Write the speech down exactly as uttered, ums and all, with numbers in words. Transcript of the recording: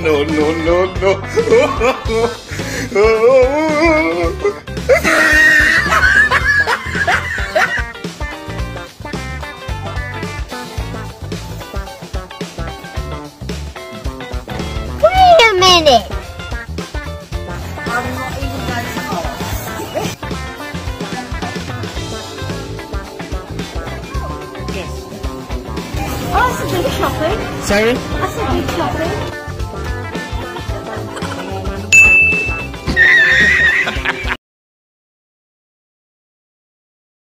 no, no, no, no. Wait a minute. Oh, that's a big shopping. Sorry? That's a big shopping.